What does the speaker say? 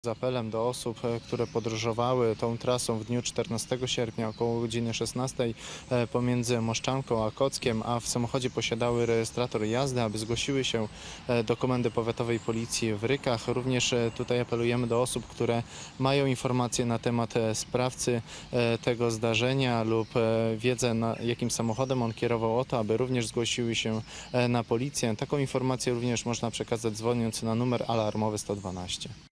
Z apelem do osób, które podróżowały tą trasą w dniu 14 sierpnia około godziny 16 pomiędzy Moszczanką a Kockiem, a w samochodzie posiadały rejestrator jazdy, aby zgłosiły się do Komendy Powiatowej Policji w Rykach. Również tutaj apelujemy do osób, które mają informacje na temat sprawcy tego zdarzenia lub wiedzę, jakim samochodem on kierował, o to, aby również zgłosiły się na policję. Taką informację również można przekazać dzwoniąc na numer alarmowy 112.